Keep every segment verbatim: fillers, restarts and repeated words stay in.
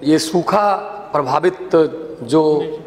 ये सूखा प्रभावित जो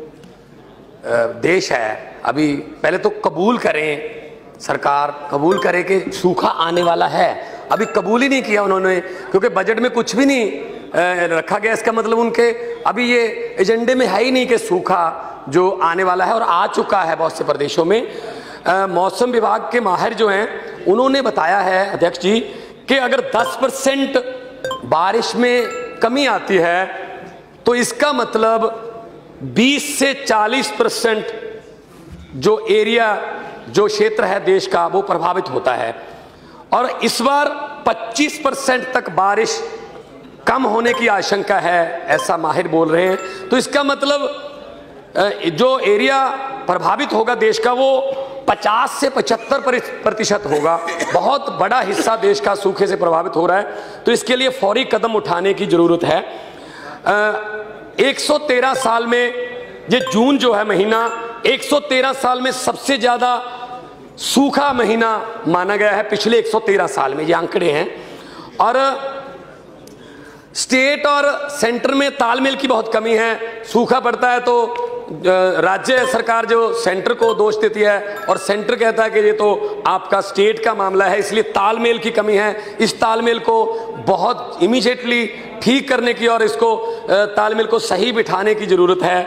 देश है, अभी पहले तो कबूल करें, सरकार कबूल करे कि सूखा आने वाला है। अभी कबूल ही नहीं किया उन्होंने, क्योंकि बजट में कुछ भी नहीं रखा गया। इसका मतलब उनके अभी ये एजेंडे में है ही नहीं कि सूखा जो आने वाला है, और आ चुका है बहुत से प्रदेशों में। आ, मौसम विभाग के माहिर जो हैं उन्होंने बताया है अध्यक्ष जी कि अगर दस परसेंट बारिश में कमी आती है तो इसका मतलब बीस से चालीस परसेंट जो एरिया जो क्षेत्र है देश का वो प्रभावित होता है, और इस बार पच्चीस परसेंट तक बारिश कम होने की आशंका है, ऐसा माहिर बोल रहे हैं। तो इसका मतलब जो एरिया प्रभावित होगा देश का वो पचास से पचहत्तर प्रतिशत होगा। बहुत बड़ा हिस्सा देश का सूखे से प्रभावित हो रहा है, तो इसके लिए फौरी कदम उठाने की जरूरत है। एक सौ तेरह साल में ये जून जो है महीना एक सौ तेरह साल में सबसे ज्यादा सूखा महीना माना गया है पिछले एक सौ तेरह साल में, ये आंकड़े हैं। और स्टेट और सेंटर में तालमेल की बहुत कमी है। सूखा पड़ता है तो राज्य सरकार जो सेंटर को दोष देती है और सेंटर कहता है कि ये तो आपका स्टेट का मामला है, इसलिए तालमेल की कमी है। इस तालमेल को बहुत इमीडिएटली ठीक करने की और इसको तालमेल को सही बिठाने की जरूरत है।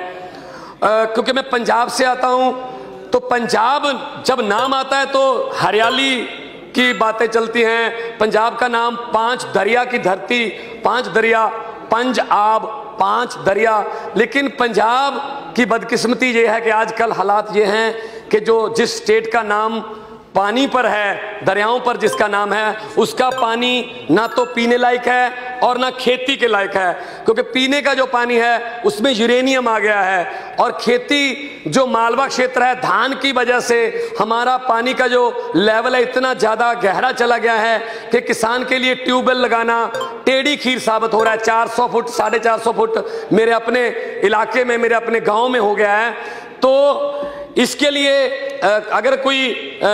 क्योंकि मैं पंजाब से आता हूं, तो पंजाब जब नाम आता है तो हरियाली की बातें चलती हैं। पंजाब का नाम पांच दरिया की धरती, पांच दरिया, पंज आब, पांच दरिया। लेकिन पंजाब की बदकिस्मती ये है कि आजकल हालात ये हैं कि जो जिस स्टेट का नाम पानी पर है, दरियाओं पर जिसका नाम है, उसका पानी ना तो पीने लायक है और ना खेती के लायक है। क्योंकि पीने का जो पानी है उसमें यूरेनियम आ गया है, और खेती जो मालवा क्षेत्र है, धान की वजह से हमारा पानी का जो लेवल है इतना ज़्यादा गहरा चला गया है कि किसान के लिए ट्यूबवेल लगाना टेढ़ी खीर साबित हो रहा है। चार सौ फुट साढ़े चार सौ फुट मेरे अपने इलाके में, मेरे अपने गाँव में हो गया है। तो इसके लिए अगर कोई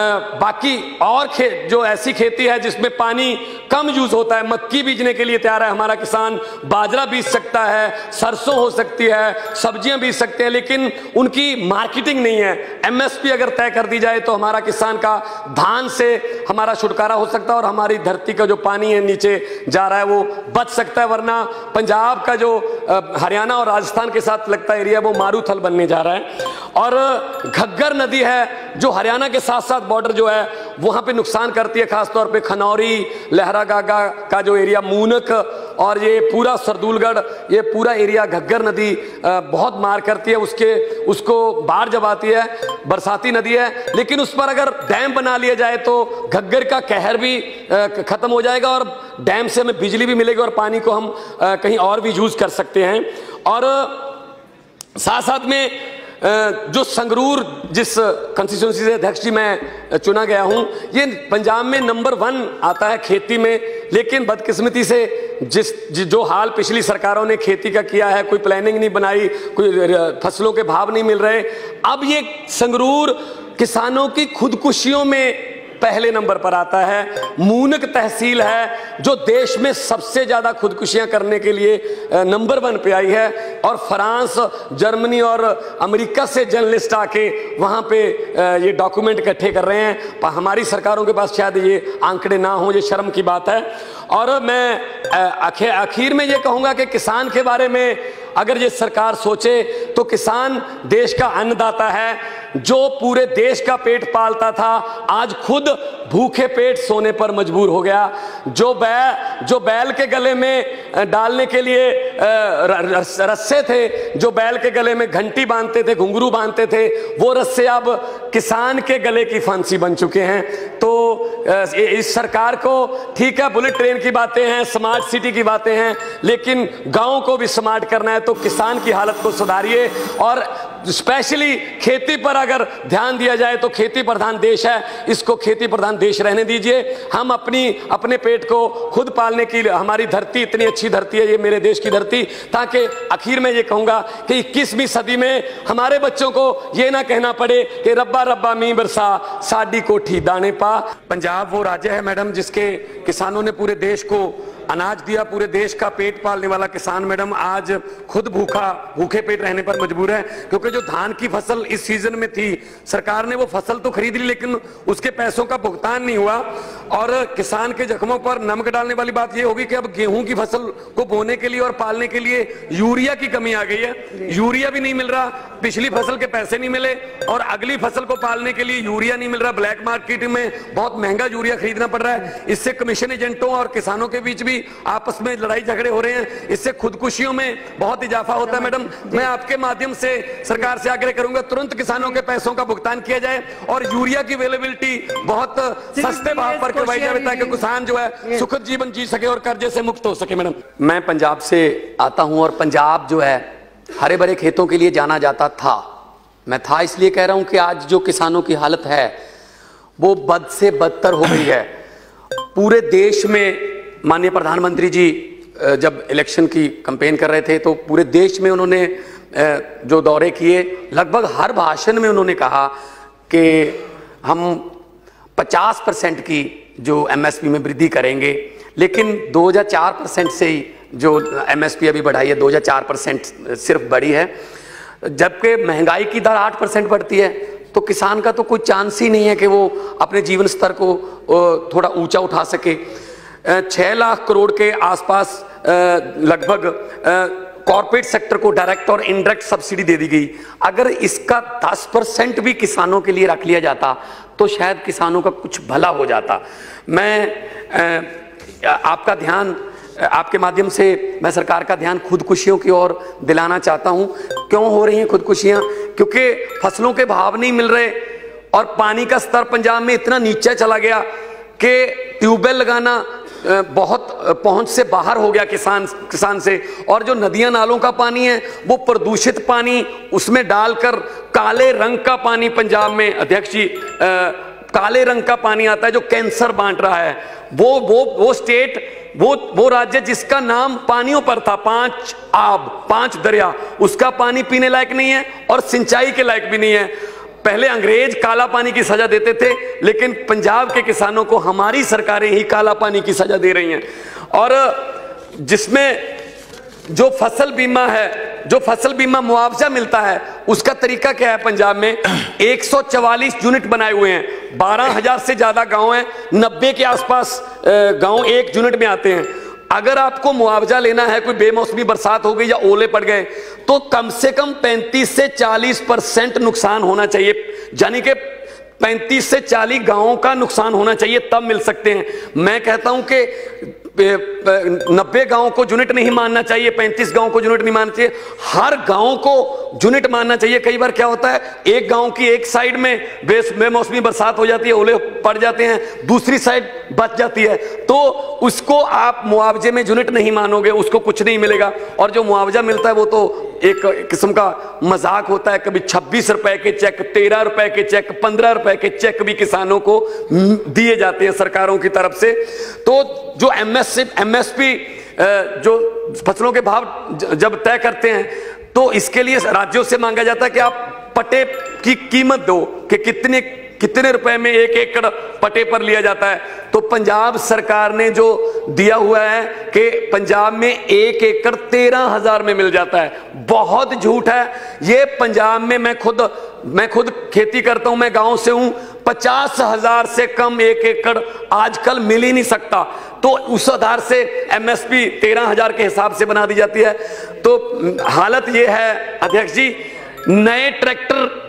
बाकी और खेत जो ऐसी खेती है जिसमें पानी कम यूज होता है, मक्की बीजने के लिए तैयार है हमारा किसान, बाजरा बीज सकता है, सरसों हो सकती है, सब्जियां बीज सकते हैं, लेकिन उनकी मार्केटिंग नहीं है। एमएसपी अगर तय कर दी जाए तो हमारा किसान का धान से हमारा छुटकारा हो सकता है और हमारी धरती का जो पानी है नीचे जा रहा है वो बच सकता है। वरना पंजाब का जो हरियाणा और राजस्थान के साथ लगता एरिया वो मारूथल बनने जा रहा है। और घग्गर नदी है जो हरियाणा के साथ साथ बॉर्डर जो है वहां पे नुकसान करती है, खासतौर पे खनौरी, लहरागागा का जो एरिया, मूनक और ये पूरा सरदूलगढ़, ये पूरा एरिया घग्गर नदी बहुत मार करती है। उसके उसको बाढ़ जब आती है, बरसाती नदी है, लेकिन उस पर अगर डैम बना लिया जाए तो घग्गर का कहर भी खत्म हो जाएगा और डैम से हमें बिजली भी मिलेगी और पानी को हम कहीं और भी यूज कर सकते हैं। और साथ साथ में जो संगरूर जिस कंस्टिट्यूंसी से अध्यक्ष जी मैं चुना गया हूं, ये पंजाब में नंबर वन आता है खेती में। लेकिन बदकिस्मती से जिस जो हाल पिछली सरकारों ने खेती का किया है, कोई प्लानिंग नहीं बनाई, कोई फसलों के भाव नहीं मिल रहे। अब ये संगरूर किसानों की खुदकुशियों में पहले नंबर पर आता है। मूनक तहसील है जो देश में सबसे ज्यादा खुदकुशियां करने के लिए नंबर वन पे आई है, और फ्रांस, जर्मनी और अमेरिका से जर्नलिस्ट आके वहां पे ये डॉक्यूमेंट इकट्ठे कर रहे हैं। पर हमारी सरकारों के पास शायद ये आंकड़े ना हो, ये शर्म की बात है। और मैं आखिर में ये कहूंगा कि किसान के बारे में अगर ये सरकार सोचे तो किसान देश का अन्नदाता है, जो पूरे देश का पेट पालता था, आज खुद भूखे पेट सोने पर मजबूर हो गया। जो बैल जो बैल के गले में डालने के लिए रस्से थे, जो बैल के गले में घंटी बांधते थे, घुंघरू बांधते थे, वो रस्से अब किसान के गले की फांसी बन चुके हैं। तो इस सरकार को, ठीक है, बुलेट ट्रेन की बातें हैं, स्मार्ट सिटी की बातें हैं, लेकिन गांव को भी स्मार्ट करना है तो किसान की हालत को सुधारिए और स्पेशली खेती पर अगर ध्यान दिया जाए तो खेती प्रधान देश है, इसको खेती प्रधान देश रहने दीजिए। हम अपनी अपने पेट को खुद पालने की, हमारी धरती इतनी अच्छी धरती है ये मेरे देश की धरती, ताकि आखिर में ये कहूंगा कि इक्कीसवीं सदी में हमारे बच्चों को ये ना कहना पड़े कि रब्बा रब्बा मी बरसा साडी कोठी दाने पा। पंजाब वो राज्य है मैडम जिसके किसानों ने पूरे देश को अनाज दिया, पूरे देश का पेट पालने वाला किसान मैडम आज खुद भूखा भूखे पेट रहने पर मजबूर है, क्योंकि जो धान की फसल इस सीजन में थी सरकार ने वो फसल तो खरीद ली लेकिन उसके पैसों का भुगतान नहीं हुआ, और किसान के जख्मों पर नमक डालने वाली बात ये होगी कि अब गेहूं की फसल को बोने के लिए और पालने के लिए यूरिया की कमी आ गई है। यूरिया भी नहीं मिल रहा, पिछली फसल के पैसे नहीं मिले और अगली फसल को पालने के लिए यूरिया नहीं मिल रहा। ब्लैक मार्केट में बहुत महंगा यूरिया खरीदना पड़ रहा है। इससे कमीशन एजेंटों और किसानों के बीच भी आपस में लड़ाई झगड़े हो रहे हैं, इससे खुदकुशियों में बहुत इजाफा होता है। मैडम मैं आपके माध्यम से सरकार से आग्रह करूंगा तुरंत किसानों के पैसों का भुगतान किया जाए और यूरिया की अवेलेबिलिटी बहुत सस्ते भाव पर करवाई जाए ताकि किसान जो है सुखद जीवन जी सके और कर्जे से मुक्त हो सके। मैडम मैं पंजाब से आता हूं और पंजाब जो है हरे भरे खेतों के लिए जाना जाता था। मैं था इसलिए कह रहा हूं कि आज जो किसानों की हालत है वो बद से बदतर हो गई है। पूरे देश में माननीय प्रधानमंत्री जी जब इलेक्शन की कैंपेन कर रहे थे तो पूरे देश में उन्होंने जो दौरे किए, लगभग हर भाषण में उन्होंने कहा कि हम पचास परसेंट की जो एमएसपी में वृद्धि करेंगे, लेकिन दो हज़ार चार परसेंट से ही जो एमएसपी अभी बढ़ाई है दो हज़ार चार परसेंट सिर्फ बढ़ी है, जबकि महंगाई की दर आठ परसेंट बढ़ती है। तो किसान का तो कोई चांस ही नहीं है कि वो अपने जीवन स्तर को थोड़ा ऊंचा उठा सके। छह लाख करोड़ के आसपास लगभग कॉर्पोरेट सेक्टर को डायरेक्ट और इनडायरेक्ट सब्सिडी दे दी गई। अगर इसका दस परसेंट भी किसानों के लिए रख लिया जाता तो शायद किसानों का कुछ भला हो जाता। मैं आपका ध्यान, आपके माध्यम से मैं सरकार का ध्यान खुदकुशियों की ओर दिलाना चाहता हूं। क्यों हो रही हैं खुदकुशियां? क्योंकि फसलों के भाव नहीं मिल रहे और पानी का स्तर पंजाब में इतना नीचे चला गया कि ट्यूबवेल लगाना बहुत पहुंच से बाहर हो गया किसान किसान से, और जो नदियां नालों का पानी है वो प्रदूषित पानी उसमें डालकर काले रंग का पानी पंजाब में अध्यक्ष जी आ, काले रंग का पानी आता है जो कैंसर बांट रहा है। वो वो वो स्टेट वो वो राज्य जिसका नाम पानियों पर था, पांच आब पांच दरिया, उसका पानी पीने लायक नहीं है और सिंचाई के लायक भी नहीं है। पहले अंग्रेज काला पानी की सजा देते थे लेकिन पंजाब के किसानों को हमारी सरकारें ही काला पानी की सजा दे रही हैं। और जिसमें जो फसल बीमा है, जो फसल बीमा मुआवजा मिलता है उसका तरीका क्या है? पंजाब में एक सौ चवालीस यूनिट बनाए हुए हैं, बारह हजार से ज्यादा गांव हैं, नब्बे के आसपास गांव एक यूनिट में आते हैं। अगर आपको मुआवजा लेना है, कोई बेमौसमी बरसात हो गई या ओले पड़ गए, तो कम से कम पैंतीस से चालीस परसेंट नुकसान होना चाहिए, यानी कि पैंतीस से चालीस गांवों का नुकसान होना चाहिए, तब मिल सकते हैं। मैं कहता हूं कि नब्बे गांवों को यूनिट नहीं मानना चाहिए, पैंतीस गांवों को यूनिट नहीं मानना चाहिए, हर गांव को यूनिट मानना चाहिए। कई बार क्या होता है, एक गांव की एक साइड में बेमौसमी बरसात हो जाती है, ओले पड़ जाते हैं, दूसरी साइड बच जाती है, तो उसको आप मुआवजे में यूनिट नहीं मानोगे, उसको कुछ नहीं मिलेगा। और जो मुआवजा मिलता है वो तो एक किस्म का मजाक होता है। कभी छब्बीस रुपए के चेक, तेरह रुपए के चेक, पंद्रह रुपए के चेक भी किसानों को दिए जाते हैं सरकारों की तरफ से। तो जो एमएसपी एमएसपी जो फसलों के भाव जब तय करते हैं तो इसके लिए राज्यों से मांगा जाता है कि आप पट्टे की कीमत दो कि कितने कितने रुपए में एक एकड़ पट्टे पर लिया जाता है। तो पंजाब सरकार ने जो दिया हुआ है कि पंजाब में एक एकड़ तेरह हजार में मिल जाता है, बहुत झूठ है ये। पंजाब में मैं खुद मैं खुद खेती करता हूं, मैं गांव से हूं, पचास हजार से कम एक एकड़ आजकल मिल ही नहीं सकता। तो उस आधार से एमएसपी तेरह हजार के हिसाब से बना दी जाती है। तो हालत ये है अध्यक्ष जी, नए ट्रैक्टर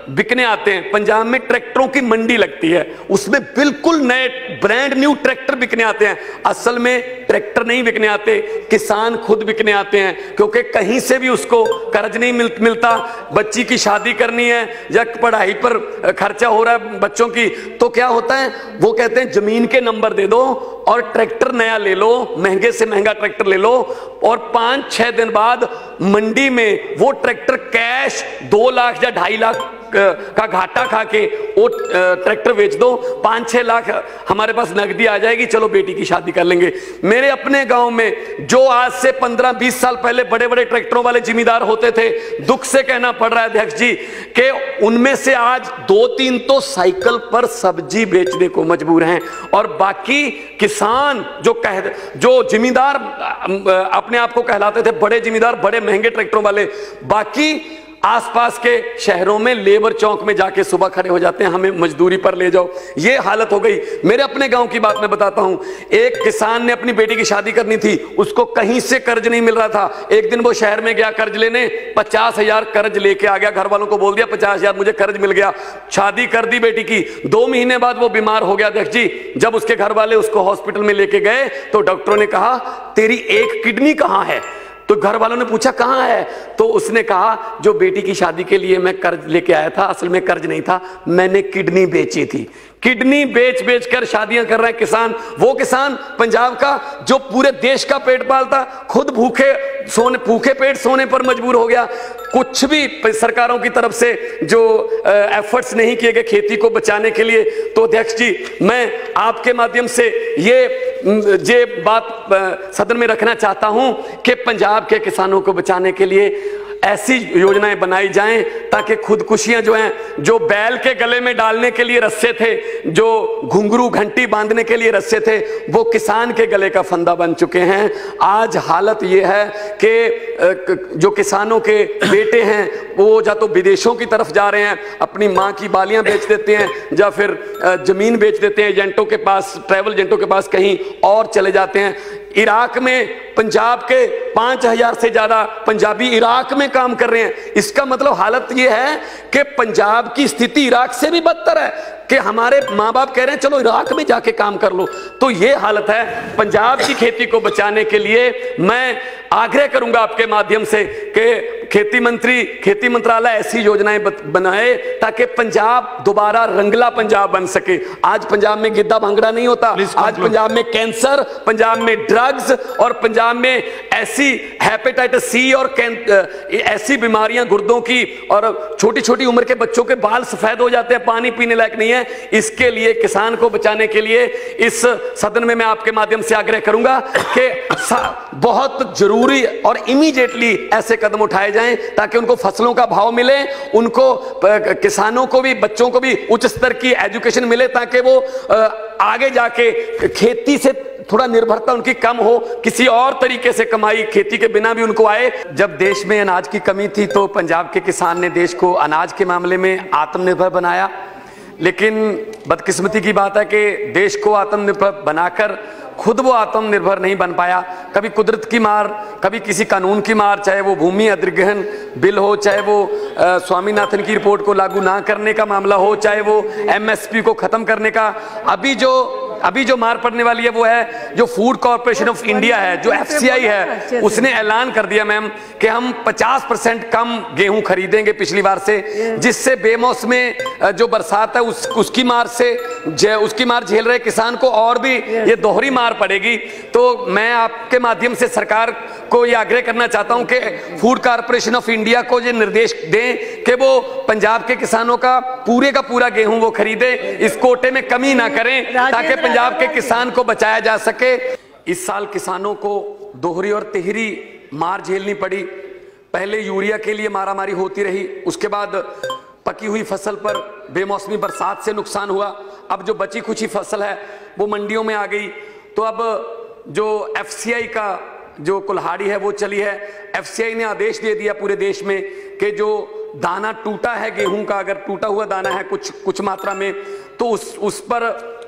बिकने आते हैं, पंजाब में ट्रैक्टरों की मंडी लगती है, उसमें बिल्कुल नए ब्रांड न्यू ट्रैक्टर बिकने आते हैं। असल में ट्रैक्टर नहीं बिकने आते, किसान खुद बिकने आते हैं, क्योंकि कहीं से भी उसको कर्ज नहीं मिल, मिलता। बच्ची की शादी करनी है या पढ़ाई पर खर्चा हो रहा है बच्चों की, तो क्या होता है, वो कहते हैं जमीन के नंबर दे दो और ट्रैक्टर नया ले लो, महंगे से महंगा ट्रैक्टर ले लो, और पांच छह दिन बाद मंडी में वो ट्रैक्टर कैश दो लाख या ढाई लाख का घाटा खा के वो ट्रैक्टर बेच दो, पांच छह लाख हमारे पास नकदी आ जाएगी, चलो बेटी की शादी कर लेंगे। मेरे अपने गांव में जो आज से पंद्रह बीस साल पहले बड़े बड़े ट्रैक्टरों वाले जिम्मेदार होते थे, दुख से कहना पड़ रहा है अध्यक्ष जी कि उनमें से आज दो तीन तो साइकिल पर सब्जी बेचने को मजबूर हैं, और बाकी किसान जो कह जो जिम्मेदार अपने आप को कहलाते थे बड़े जिम्मेदार, बड़े महंगे ट्रैक्टरों वाले, बाकी आसपास के शहरों में लेबर चौक में जाके सुबह खड़े हो जाते हैं, हमें मजदूरी पर ले जाओ। ये हालत हो गई। मेरे अपने गांव की बात मैं बताता हूं, एक किसान ने अपनी बेटी की शादी करनी थी, उसको कहीं से कर्ज नहीं मिल रहा था। एक दिन वो शहर में गया कर्ज लेने, पचास हजार कर्ज लेके आ गया, घर वालों को बोल दिया पचास हजार मुझे कर्ज मिल गया, शादी कर दी बेटी की। दो महीने बाद वो बीमार हो गया अध्यक्ष जी। जब उसके घर वाले उसको हॉस्पिटल में लेके गए तो डॉक्टरों ने कहा तेरी एक किडनी कहां है? तो घर वालों ने पूछा कहां है? तो उसने कहा जो बेटी की शादी के लिए मैं कर्ज लेके आया था, असल में कर्ज नहीं था, मैंने किडनी बेची थी। किडनी बेच बेच कर शादियां कर रहे हैं किसान। वो किसान पंजाब का जो पूरे देश का पेट पालता, खुद भूखे सोने भूखे पेट सोने पर मजबूर हो गया। कुछ भी सरकारों की तरफ से जो एफर्ट्स नहीं किए गए खेती को बचाने के लिए। तो अध्यक्ष जी, मैं आपके माध्यम से ये ये बात सदन में रखना चाहता हूं कि पंजाब के किसानों को बचाने के लिए ऐसी योजनाएं बनाई जाएं ताकि खुदकुशियां जो हैं, जो बैल के गले में डालने के लिए रस्से थे, जो घुंघरू घंटी बांधने के लिए रस्से थे, वो किसान के गले का फंदा बन चुके हैं। आज हालत ये है कि जो किसानों के बेटे हैं वो या तो विदेशों की तरफ जा रहे हैं, अपनी माँ की बालियां बेच देते हैं, या फिर जमीन बेच देते हैं एजेंटों के पास, ट्रैवल एजेंटों के पास, कहीं और चले जाते हैं। इराक में पंजाब के पांच हजार से ज्यादा पंजाबी इराक में काम कर रहे हैं। इसका मतलब हालत यह है कि पंजाब की स्थिति इराक से भी बदतर है, कि हमारे माँ बाप कह रहे हैं चलो इराक में जाके काम कर लो। तो ये हालत है। पंजाब की खेती को बचाने के लिए मैं आग्रह करूंगा आपके माध्यम से कि खेती मंत्री खेती मंत्रालय ऐसी योजनाएं बनाए ताकि पंजाब दोबारा रंगला पंजाब बन सके। आज पंजाब में गिद्दा भांगड़ा नहीं होता, आज पंजाब में कैंसर, पंजाब में ड्रग्स, और पंजाब में ऐसी हेपेटाइटिस सी और ऐसी बीमारियां गुर्दों की, और छोटी छोटी उम्र के बच्चों के बाल सफेद हो जाते हैं, पानी पीने लायक नहीं है। इसके लिए किसान को बचाने के लिए इस सदन में मैं आपके माध्यम से आग्रह करूंगा कि बहुत जरूरी और इमीडिएटली ऐसे कदम उठाए जाएं ताकि उनको फसलों का भाव मिले, उनको किसानों को भी, बच्चों को भी उच्च स्तर की एजुकेशन मिले, ताकि वो आगे जाके खेती से थोड़ा निर्भरता उनकी कम हो, किसी और तरीके से कमाई खेती के बिना भी उनको आए। जब देश में अनाज की कमी थी तो पंजाब के किसान ने देश को अनाज के मामले में आत्मनिर्भर बनाया, लेकिन बदकिस्मती की बात है कि देश को आत्मनिर्भर बनाकर खुद वो आत्मनिर्भर नहीं बन पाया। कभी कुदरत की मार, कभी किसी कानून की मार, चाहे वो भूमि अधिग्रहण बिल हो, चाहे वो आ, स्वामीनाथन की रिपोर्ट को लागू ना करने का मामला हो, चाहे वो एमएसपी को खत्म करने का। अभी जो अभी जो मार पड़ने वाली है वो है जो फूड कॉर्पोरेशन ऑफ इंडिया है, जो एफसीआई है, उसने ऐलान कर दिया मैम कि हम पचास परसेंट कम गेहूं खरीदेंगे पिछली बार से, जिससे बेमौसमे जो बरसात है उस उसकी मार से उसकी मार झेल रहे किसान को और भी ये दोहरी मार पड़ेगी। तो मैं आपके माध्यम से सरकार को ये आग्रह करना चाहता हूं कि फूड कॉर्पोरेशन ऑफ इंडिया को ये निर्देश दें कि वो पंजाब के किसानों का पूरे का पूरा गेहूं वो खरीदे, इस कोटे में कमी ना करें ताकि पंजाब के किसान को बचाया जा सके। इस साल किसानों को दोहरी और तिहरी मार झेलनी पड़ी। पहले यूरिया के लिए मारामारी होती रही, उसके बाद पकी हुई फसल पर बेमौसमी बरसात से नुकसान हुआ, अब जो बची खुची फसल है वो मंडियों में आ गई। तो अब जो एफसीआई का जो कुल्हाड़ी है वो चली है। एफसीआई ने आदेश दे दिया पूरे देश में कि जो दाना टूटा है गेहूं का, अगर टूटा हुआ दाना है कुछ कुछ मात्रा में, तो उस उस पर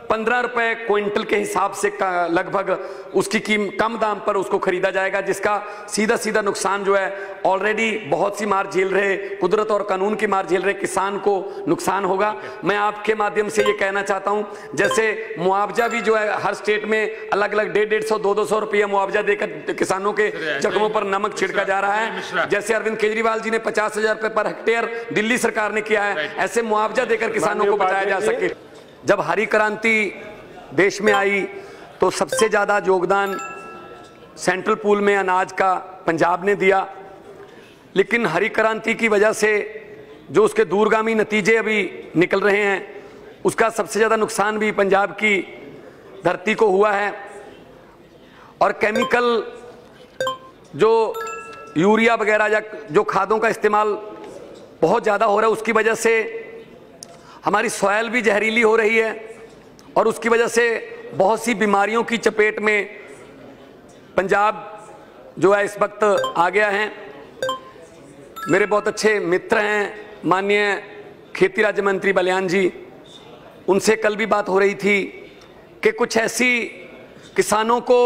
पंद्रह रुपए क्विंटल के हिसाब से लगभग उसकी कीम कम दाम पर उसको खरीदा जाएगा, जिसका सीधा सीधा नुकसान जो है ऑलरेडी बहुत सी मार झेल रहे, कुदरत और कानून की मार झेल रहे किसान को नुकसान होगा। मैं आपके माध्यम से ये कहना चाहता हूं, जैसे मुआवजा भी जो है हर स्टेट में अलग अलग डेढ़ डेढ़ सौ दो दो सौ रुपया मुआवजा देकर किसानों के जख्मों पर नमक छिड़का जा रहा है। जैसे अरविंद केजरीवाल जी ने पचास हजार रुपए पर हेक्टेयर दिल्ली सरकार ने किया है, ऐसे मुआवजा देकर किसानों को बचाया जा सके। जब हरी क्रांति देश में आई तो सबसे ज्यादा योगदान सेंट्रल पूल में अनाज का पंजाब ने दिया, लेकिन हरी क्रांति की वजह से जो उसके दूरगामी नतीजे अभी निकल रहे हैं, उसका सबसे ज्यादा नुकसान भी पंजाब की धरती को हुआ है। और केमिकल जो यूरिया वगैरह या जो खादों का इस्तेमाल बहुत ज़्यादा हो रहा है, उसकी वजह से हमारी सॉयल भी जहरीली हो रही है और उसकी वजह से बहुत सी बीमारियों की चपेट में पंजाब जो है इस वक्त आ गया है। मेरे बहुत अच्छे मित्र हैं माननीय खेती राज्य मंत्री बलियान जी, उनसे कल भी बात हो रही थी कि कुछ ऐसी किसानों को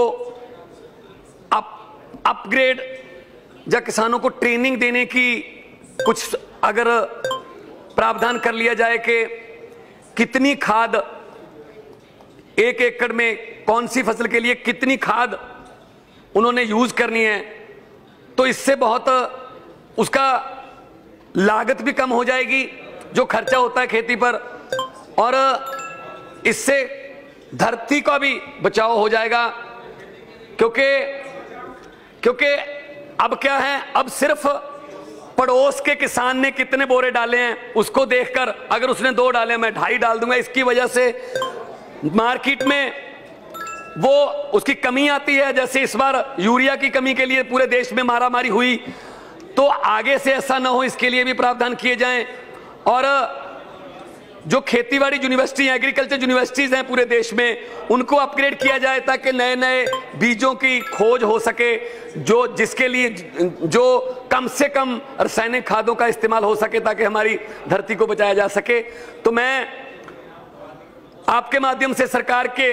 अप अपग्रेड या किसानों को ट्रेनिंग देने की कुछ अगर प्रावधान कर लिया जाए कि कितनी खाद एक एकड़ में कौन सी फसल के लिए कितनी खाद उन्होंने यूज करनी है, तो इससे बहुत उसका लागत भी कम हो जाएगी जो खर्चा होता है खेती पर, और इससे धरती का भी बचाव हो जाएगा। क्योंकि क्योंकि अब क्या है, अब सिर्फ पड़ोस के किसान ने कितने बोरे डाले हैं उसको देखकर अगर उसने दो डाले मैं ढाई डाल दूंगा, इसकी वजह से मार्केट में वो उसकी कमी आती है। जैसे इस बार यूरिया की कमी के लिए पूरे देश में मारामारी हुई, तो आगे से ऐसा ना हो इसके लिए भी प्रावधान किए जाएं। और जो खेतीबाड़ी यूनिवर्सिटी एग्रीकल्चर यूनिवर्सिटीज हैं पूरे देश में, उनको अपग्रेड किया जाए ताकि नए नए बीजों की खोज हो सके, जो जिसके लिए जो कम से कम रासायनिक खादों का इस्तेमाल हो सके ताकि हमारी धरती को बचाया जा सके। तो मैं आपके माध्यम से सरकार के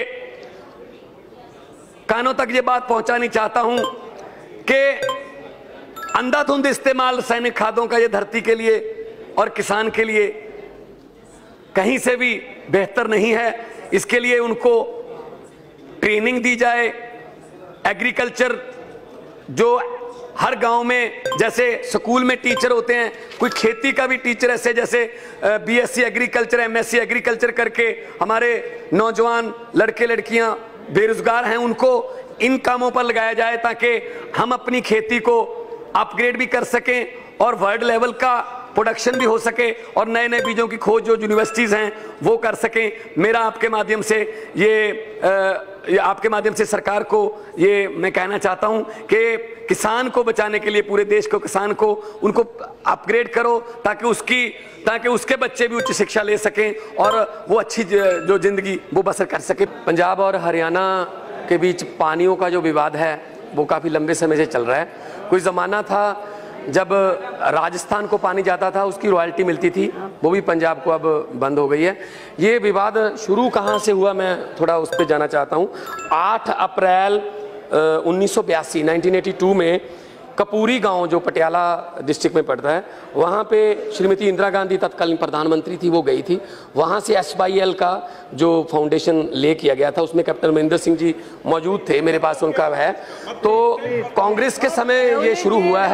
कानों तक ये बात पहुंचानी चाहता हूं कि अंधाधुंध इस्तेमाल रासायनिक खादों का ये धरती के लिए और किसान के लिए कहीं से भी बेहतर नहीं है। इसके लिए उनको ट्रेनिंग दी जाए। एग्रीकल्चर जो हर गांव में जैसे स्कूल में टीचर होते हैं, कोई खेती का भी टीचर ऐसे जैसे बीएससी एग्रीकल्चर एमएससी एग्रीकल्चर करके हमारे नौजवान लड़के लड़कियां बेरोजगार हैं, उनको इन कामों पर लगाया जाए ताकि हम अपनी खेती को अपग्रेड भी कर सकें और वर्ल्ड लेवल का प्रोडक्शन भी हो सके और नए नए बीजों की खोज जो यूनिवर्सिटीज़ हैं वो कर सकें। मेरा आपके माध्यम से ये, आ, ये आपके माध्यम से सरकार को ये मैं कहना चाहता हूं कि किसान को बचाने के लिए पूरे देश को किसान को उनको अपग्रेड करो ताकि उसकी ताकि उसके बच्चे भी उच्च शिक्षा ले सकें और वो अच्छी जो जिंदगी वो बसर कर सके। पंजाब और हरियाणा के बीच पानियों का जो विवाद है वो काफ़ी लंबे समय से चल रहा है। कोई ज़माना था जब राजस्थान को पानी जाता था उसकी रॉयल्टी मिलती थी, वो भी पंजाब को अब बंद हो गई है। ये विवाद शुरू कहाँ से हुआ मैं थोड़ा उस पर जाना चाहता हूँ। आठ अप्रैल उन्नीस सौ बयासी नाइनटीन एटी टू में कपूरी गांव जो पटियाला डिस्ट्रिक्ट में पड़ता है, वहाँ पे श्रीमती इंदिरा गांधी तत्कालीन प्रधानमंत्री थी, वो गई थी। वहाँ से एस वाई एल का जो फाउंडेशन ले किया गया था, उसमें कैप्टन महेंद्र सिंह जी मौजूद थे, मेरे पास उनका है। तो कांग्रेस के समय ये शुरू हुआ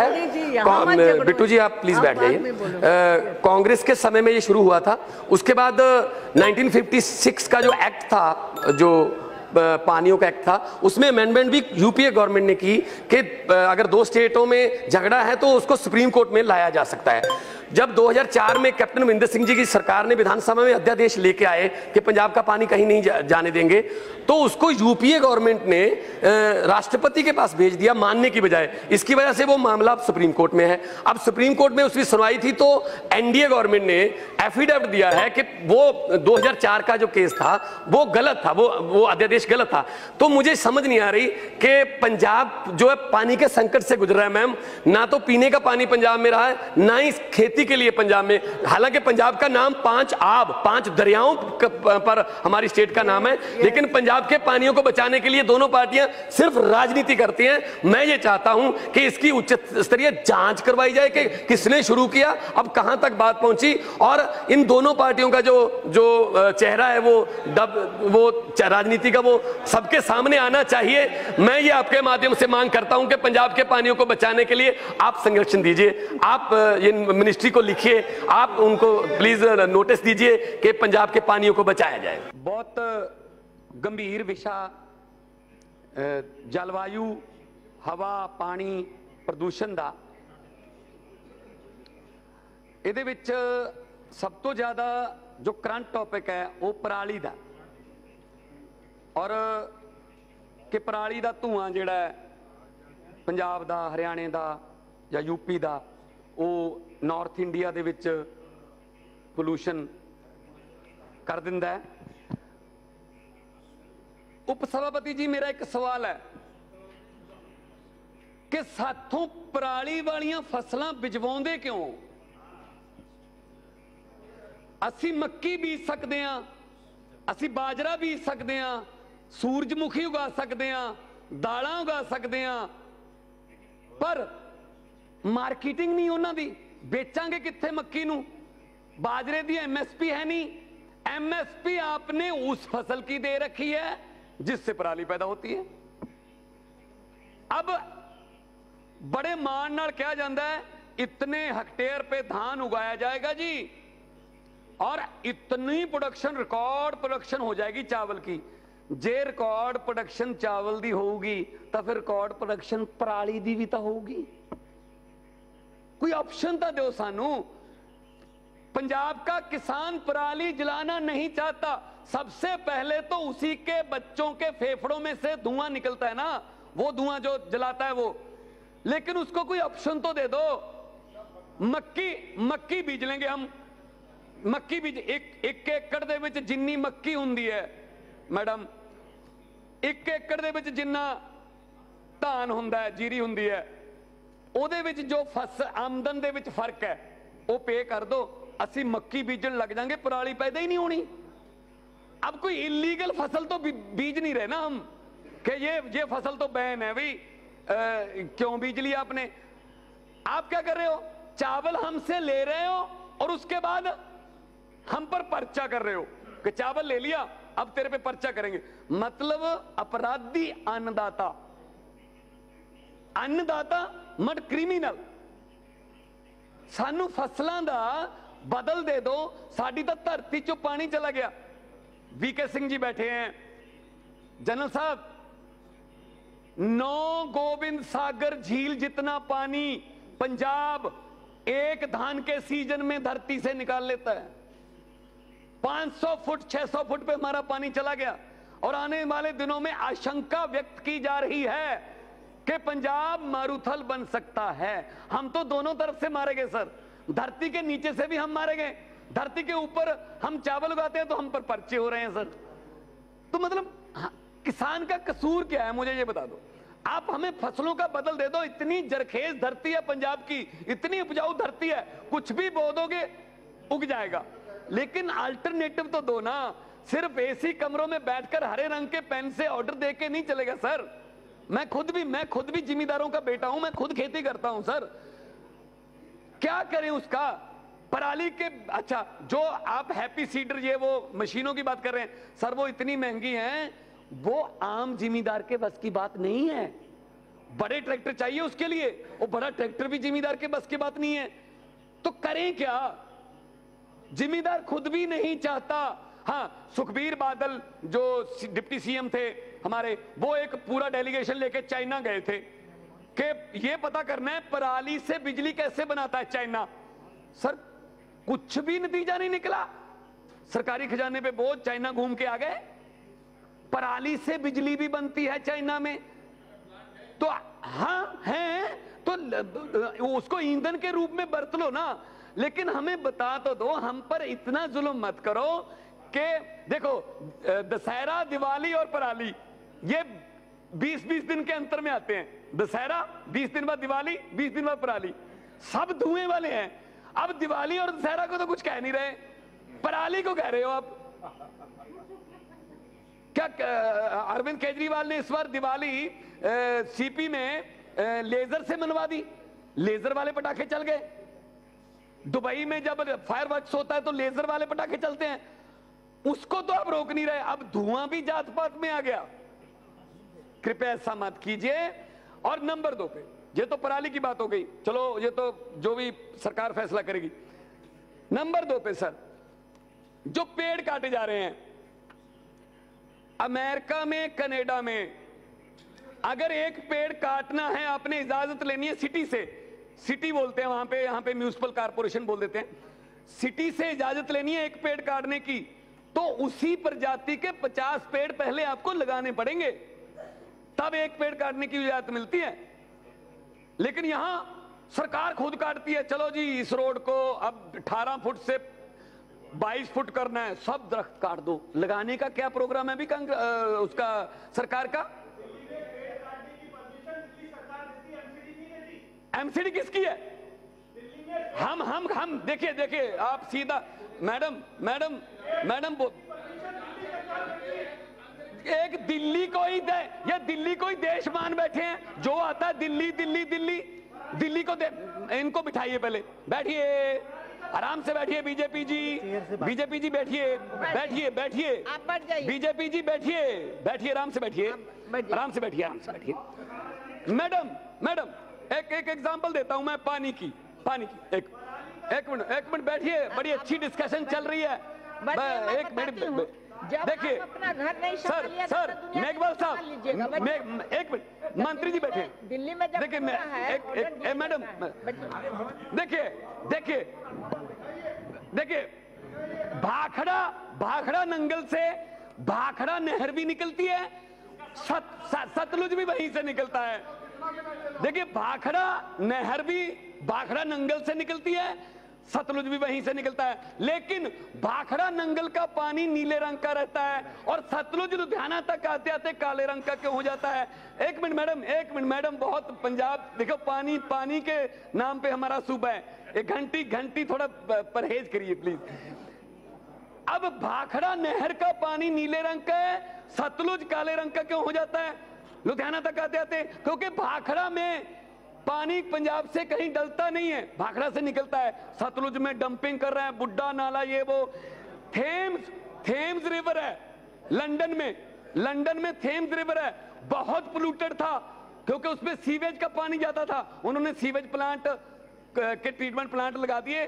है। बिट्टू जी आप प्लीज बैठ जाइए। कांग्रेस के समय में ये शुरू हुआ था। उसके बाद नाइनटीन फिफ्टी सिक्स का जो एक्ट था, जो पानियों का एक्ट था, उसमें अमेंडमेंट भी यूपीए गवर्नमेंट ने की कि अगर दो स्टेटों में झगड़ा है तो उसको सुप्रीम कोर्ट में लाया जा सकता है। जब दो हज़ार चार में कैप्टन महेंद्र सिंह जी की सरकार ने विधानसभा में अध्यादेश लेके आए कि पंजाब का पानी कहीं नहीं जा, जाने देंगे, तो उसको यूपीए गवर्नमेंट ने राष्ट्रपति के पास भेज दिया मानने की बजाय। इसकी वजह से वो मामला अब सुप्रीम कोर्ट में है। अब सुप्रीम कोर्ट में उसकी सुनवाई थी तो एनडीए गवर्नमेंट ने एफिडेविट दिया है कि वो दो हज़ार चार का जो केस था वो गलत था, वो वो अध्यादेश गलत था। तो मुझे समझ नहीं आ रही कि पंजाब जो है पानी के संकट से गुजर रहा है। मैम, ना तो पीने का पानी पंजाब में रहा है, ना ही खेती खेती के लिए पंजाब में, हालांकि पंजाब का नाम पांच आब, पांच दरियाओं पर हमारी स्टेट का नाम है, लेकिन पंजाब के पानियों को बचाने के लिए दोनों पार्टियां सिर्फ राजनीति करती हैं। मैं ये चाहता हूं कि इसकी उच्च स्तरीय जांच करवाई जाए कि किसने शुरू किया, अब कहां तक बात पहुंची, और इन दोनों पार्टियों का जो जो चेहरा है वो दब वो राजनीति का वो सबके सामने आना चाहिए। मैं ये आपके माध्यम से मांग करता हूं कि पंजाब के पानियों को बचाने के लिए आप संरक्षण दीजिए, आप ये मिनिस्ट्री को लिखिए, आप उनको प्लीज नोटिस दीजिए कि पंजाब के पानियों को बचाया जाए। बहुत गंभीर विषय जलवायु, हवा, पानी प्रदूषण का, ਇਹਦੇ ਵਿੱਚ सब तो ज़्यादा जो करंट टॉपिक है वो पराली का, और कि पराली का धुआं जिहड़ा है पंजाब का, हरियाणे का या यूपी का, वो नॉर्थ इंडिया दे विच पोल्यूशन कर दिंदा है। उप सभापति जी, मेरा एक सवाल है कि साथों पराली वालियां फसलां बिजवाउंदे क्यों? असी मक्की बीज सकते हैं, असी बाजरा बीज सकते हैं, सूरजमुखी उगा सकते हैं, दालां उगा सकते हैं, पर मार्केटिंग नहीं उन्हां दी, बेचांगे कित्थे मक्की नूं? बाजरे दी एमएसपी है नहीं, एमएसपी आपने उस फसल की दे रखी है जिससे पराली पैदा होती है। अब बड़े मान नाल कहा जाता है इतने हेक्टेयर पे धान उगाया जाएगा जी, और इतनी प्रोडक्शन, रिकॉर्ड प्रोडक्शन हो जाएगी चावल की। जे रिकॉर्ड प्रोडक्शन चावल दी होगी तो फिर रिकॉर्ड प्रोडक्शन पराली दी भी तो होगी। कोई ऑप्शन तो दो सानू। पंजाब का किसान पराली जलाना नहीं चाहता, सबसे पहले तो उसी के बच्चों के फेफड़ों में से धुआं निकलता है ना, वो धुआं जो जलाता है वो, लेकिन उसको कोई ऑप्शन तो दे दो। मक्की मक्की बीज लेंगे हम, मक्की बीज एक एक एकड़ दे विच जिन्नी मक्की हुंदी है मैडम, एक एकड़ दे विच जिन्ना धान हुंदा है, जीरी हुंदी है, ओदे विच जो फस आमदन दे विच फर्क है वो पे कर दो, असी मक्की बीजन लग जाएंगे, पराली पैदा ही नहीं होनी। अब कोई इलीगल फसल तो बीज नहीं रहे ना हम कि ये ये फसल तो बैन है भाई, क्यों बीज लिया आपने? आप क्या कर रहे हो? चावल हमसे ले रहे हो और उसके बाद हम पर पर्चा कर रहे हो कि चावल ले लिया अब तेरे पे पर्चा करेंगे। मतलब अपराधी अन्नदाता, अन्नदाता मत क्रिमिनल। सानू फसलों का बदल दे दो, साडी तो धरती चो पानी चला गया। वीके सिंह जी बैठे हैं, जनरल साहब, नौ गोविंद सागर झील जितना पानी पंजाब एक धान के सीजन में धरती से निकाल लेता है। पाँच सौ फुट छह सौ फुट पे हमारा पानी चला गया, और आने वाले दिनों में आशंका व्यक्त की जा रही है कि पंजाब मारूथल बन सकता है। हम तो दोनों तरफ से मारे गए सर, धरती के नीचे से भी हम मारे गए, धरती के ऊपर हम चावल उगाते हैं तो हम पर पर्चे हो रहे हैं सर। तो मतलब हाँ, किसान का कसूर क्या है मुझे ये बता दो। आप हमें फसलों का बदल दे दो, इतनी जरखेज धरती है पंजाब की, इतनी उपजाऊ धरती है, कुछ भी बो दोगे उग जाएगा, लेकिन अल्टरनेटिव तो दो ना। सिर्फ एसी कमरों में बैठकर हरे रंग के पेन से ऑर्डर देके नहीं चलेगा सर। मैं खुद भी मैं खुद भी जिम्मेदारों का बेटा हूं, मैं खुद खेती करता हूं सर। क्या करें उसका? पराली के, अच्छा जो आप हैप्पी सीडर ये वो मशीनों की बात कर रहे हैं सर, वो इतनी महंगी हैं, वो आम जिम्मेदार के बस की बात नहीं है। बड़े ट्रैक्टर चाहिए उसके लिए, वो बड़ा ट्रैक्टर भी जिम्मेदार के बस की बात नहीं है। तो करें क्या? जिम्मेदार खुद भी नहीं चाहता। हाँ, सुखबीर बादल जो डिप्टी सीएम थे हमारे, वो एक पूरा डेलीगेशन लेके चाइना गए थे कि ये पता करना है पराली से बिजली कैसे बनाता है चाइना। सर कुछ भी नतीजा नहीं निकला, सरकारी खजाने पे बोझ, चाइना घूम के आ गए। पराली से बिजली भी बनती है चाइना में, तो हाँ है तो उसको ईंधन के रूप में बरत लो ना, लेकिन हमें बता तो दो, हम पर इतना जुल्म मत करो कि देखो दशहरा, दिवाली और पराली ये बीस बीस दिन के अंतर में आते हैं। दशहरा बीस दिन बाद दिवाली, बीस दिन बाद पराली, सब धुएं वाले हैं। अब दिवाली और दशहरा को तो कुछ कह नहीं रहे, पराली को कह रहे हो आप। क्या अरविंद केजरीवाल ने इस बार दिवाली सीपी में आ, लेजर से मनवा दी, लेजर वाले पटाखे चल गए। दुबई में जब फायरवर्क्स होता है तो लेजर वाले पटाखे चलते हैं, उसको तो आप रोक नहीं रहे। अब धुआं भी जात पात में आ गया, कृपया ऐसा मत कीजिए। और नंबर दो पे, ये तो पराली की बात हो गई, चलो ये तो जो भी सरकार फैसला करेगी। नंबर दो पे सर, जो पेड़ काटे जा रहे हैं अमेरिका में, कनाडा में, अगर एक पेड़ काटना है आपने इजाजत लेनी है सिटी से, सिटी बोलते हैं वहां पे, यहां पे म्यूनिसिपल कारपोरेशन बोल देते हैं, सिटी से इजाजत लेनी है एक पेड़ काटने की, तो उसी प्रजाति के पचास पेड़ पहले आपको लगाने पड़ेंगे, तब एक पेड़ काटने की इजाजत मिलती है। लेकिन यहां सरकार खुद काटती है, चलो जी इस रोड को अब अठारह फुट से बाईस फुट करना है, सब दरख्त काट दो। लगाने का क्या प्रोग्राम है अभी कंग, उसका सरकार का? एमसीडी किसकी है? हम हम हम देखिए देखिए आप सीधा, मैडम मैडम मैडम एक दिल्ली को ही दे, ये दिल्ली को ही देश मान बैठे हैं, जो आता है दिल्ली दिल्ली दिल्ली दिल्ली को दे। इनको बिठाइए, पहले बैठिए, आराम से बैठिए। बीजेपी जी, बीजेपी जी बैठिए बैठिए बैठिए बीजेपी जी बैठिए बैठिए आराम से बैठिए आराम से बैठिए आराम से बैठिए। मैडम मैडम एक एक एग्जांपल देता हूं मैं पानी की, पानी की एक एक मिनट एक मिनट बैठिए, बड़ी अच्छी डिस्कशन चल रही है। एक मिनट देखिए सर सर मेघवाल साहब, एक मिनट मंत्री जी बैठे, दिल्ली में देखिए मैं एक एक मैडम देखिए देखिए देखिए भाखड़ा भाखड़ा नंगल से भाखड़ा नहर भी निकलती है, सत, सतलुज भी वहीं से निकलता है। देखिए भाखड़ा नहर भी भाखड़ा नंगल से निकलती है, सतलुज भी वहीं से निकलता है, लेकिन भाखड़ा नंगल का पानी नीले रंग का रहता है और सतलुज लुधियाना तक आते आते काले रंग का क्यों हो जाता है? एक मिनट मैडम, एक मिनट मैडम, बहुत पंजाब देखो, पानी पानी के नाम पे हमारा सूबा है, एक घंटी घंटी थोड़ा परहेज करिए प्लीज। अब भाखड़ा नहर का पानी नीले रंग का है, सतलुज काले रंग का क्यों हो जाता है लुधियाना तक आते आते? क्योंकि भाखड़ा में पानी पंजाब से कहीं डलता नहीं है, भाखड़ा से निकलता है, सतलुज में डंपिंग कर रहे हैं, बुड्ढा नाला ये वो। थेम्स थेम्स रिवर है लंदन में, लंदन में थेम्स रिवर है, बहुत पोल्यूटेड था क्योंकि उसमें सीवेज का पानी जाता था। उन्होंने सीवेज प्लांट के ट्रीटमेंट प्लांट लगा दिए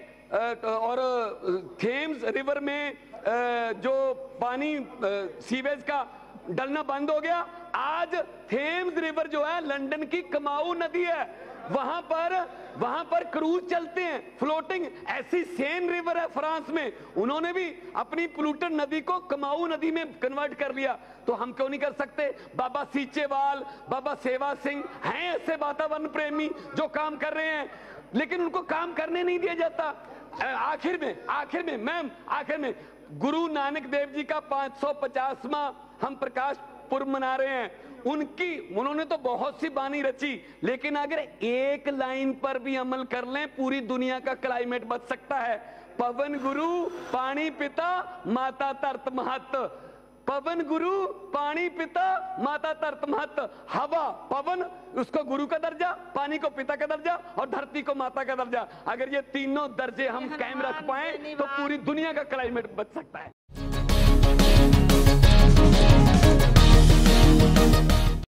और थेम्स रिवर में जो पानी सीवेज का डलना बंद हो गया। आज थेम्स रिवर जो है लंदन की कमाऊ नदी है, वहां पर वहां पर क्रूज चलते हैं, फ्लोटिंग। ऐसी सेन रिवर है फ्रांस में, उन्होंने भी अपनी पोल्यूटेड नदी को कमाऊ नदी में कन्वर्ट कर लिया। तो हम क्यों नहीं कर सकते? बाबा सीचेवाल, बाबा सेवा सिंह हैं ऐसे वातावरण प्रेमी जो काम कर रहे हैं, लेकिन उनको काम करने नहीं दिया जाता। आखिर में आखिर में मैम आखिर में गुरु नानक देव जी का पांच सौ पचासवां हम प्रकाश पुर्ब मना रहे हैं। उनकी उन्होंने तो बहुत सी बानी रची, लेकिन अगर एक लाइन पर भी अमल कर लें पूरी दुनिया का क्लाइमेट बच सकता है। पवन गुरु पानी पिता माता तरत महत, पवन गुरु पानी पिता माता तरत महत। हवा पवन उसको गुरु का दर्जा, पानी को पिता का दर्जा और धरती को माता का दर्जा। अगर ये तीनों दर्जे हम कायम रख पाए तो पूरी दुनिया का क्लाइमेट बच सकता है।